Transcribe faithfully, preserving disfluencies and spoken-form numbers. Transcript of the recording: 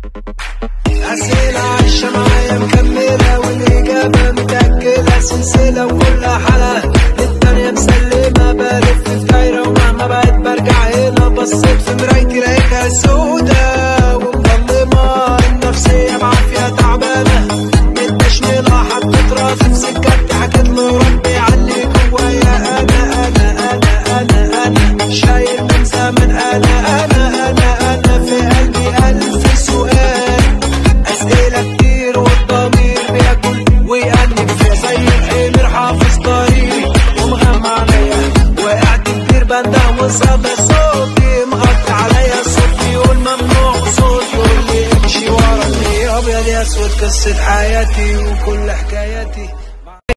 أسئلة عايشة معايا مكملة والإجابة متأكدة، سلسلة وكل حلقة للتانية مسلمة، بلف في دايرة ومهما بقيت برجع هنا، بصيت في مرايتي لقيتها سودا ومظلمة، النفسية بعافية تعبانة متشملة، حطيت راسي في سكتي حكيت له ربي علي جوايا، أنا أنا أنا أنا أنا شايل من زمن، أنا أنا أنا أنا في قلبي ألف سؤال، أسئلة كتير والضمير بياكل ويأنب فيها زي الحمير، حافظ طريقي ومغمى عليا، وقعت كتير بندم وصدى صوتي مغطي عليا، صوت يقول ممنوع وصوت يقول لي امشي ورا، اللي أبيض يا أسود قصة حياتي وكل حكاياتي.